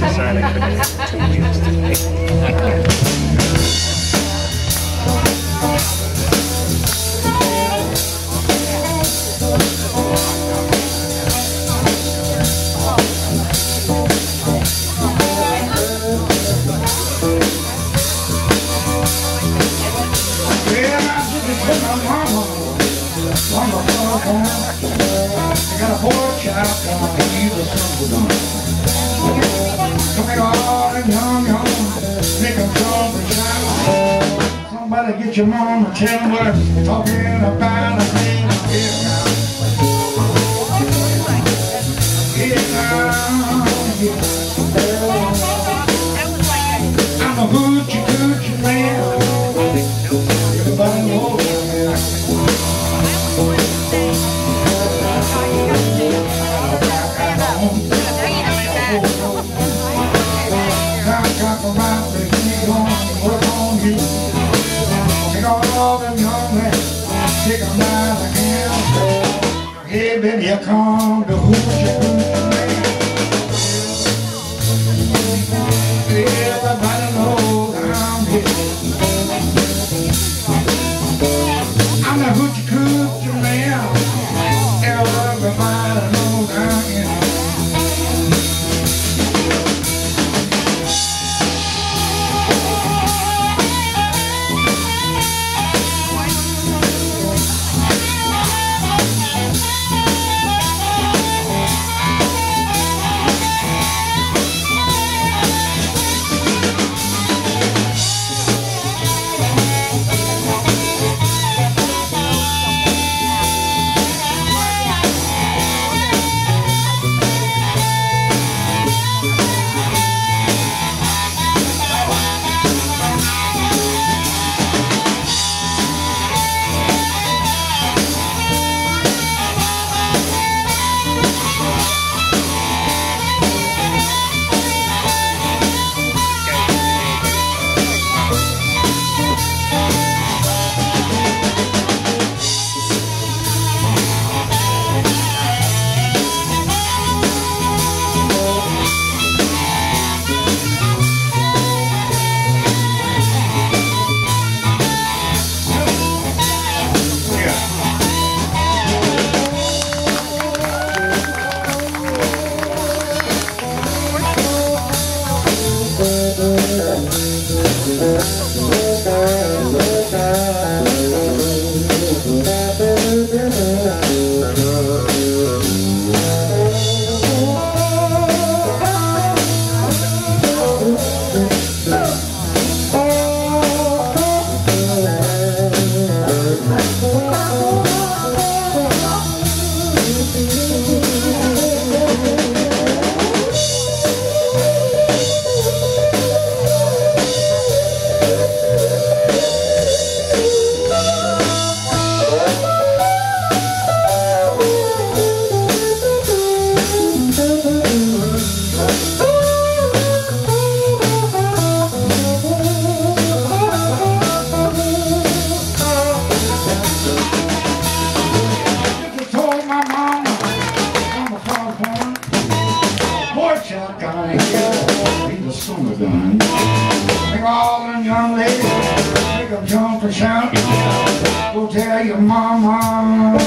Sorry, I couldn't have 2 wheels today. I got a porch out down the evil sun. Come here all them young, make them jump and shout. Somebody get your mom and tell them what I'm talking about. I'm a hoochie coochie man. Everybody knows that. Hey, baby, here come the Hoochie Coochie man. Everybody knows I'm here. I'm the Hoochie Coochie man. Everybody knows I'm here. All them young ladies, make them jump and shout. Go tell your mama.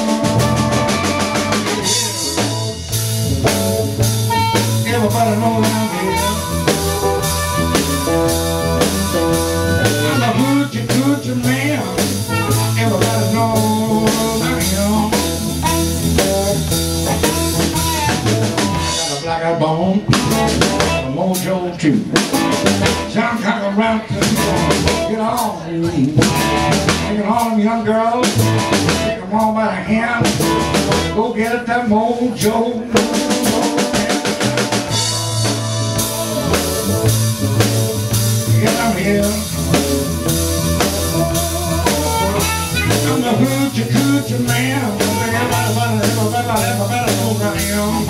Everybody knows I'm here. I'm a hoochie coochie man. Everybody knows I'm here. I got a black-eyed bone, a mojo too. Some kind of round to get on. Taking all them young girls, take them all by the hand. Go get at that mojo. Yeah, I'm here. I'm the Hoochie Coochie man. Everybody knows I am.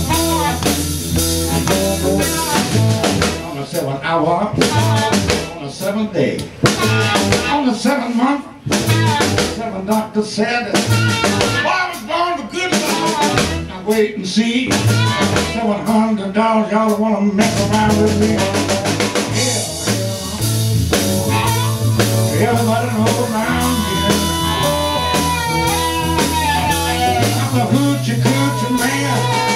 On the 7th hour, on the 7th day, on the 7th month, the 7th doctor said, "Boy, I was born for good love." Now wait and see. $700, y'all wanna mess around with me? Yeah. Everybody knows around here I'm the Hoochie Coochie man.